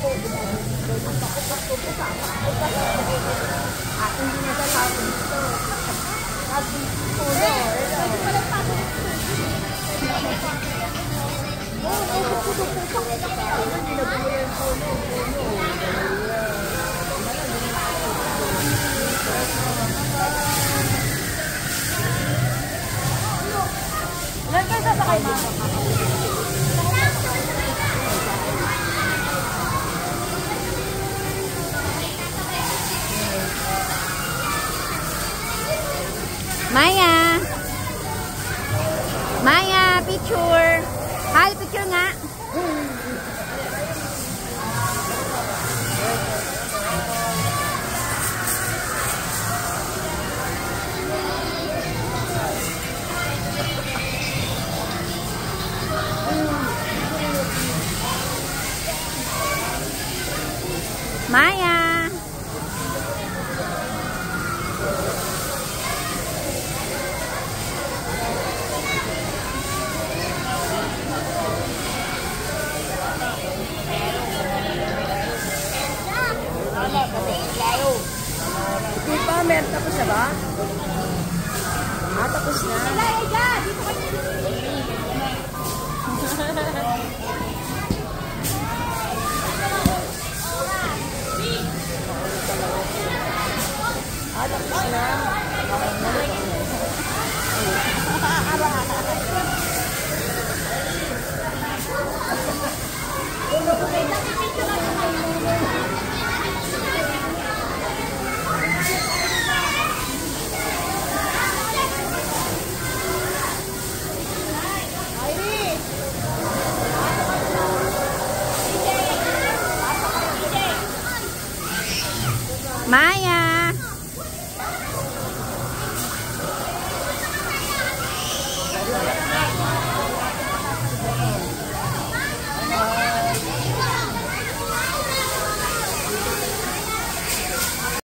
Ilan kayo sasakay, ma? Maya! Maya, picture! Hi, picture nga! Maya! Hindi pa, meron tapos na ba? Tapos na. Dito ka Tapos na. Maya!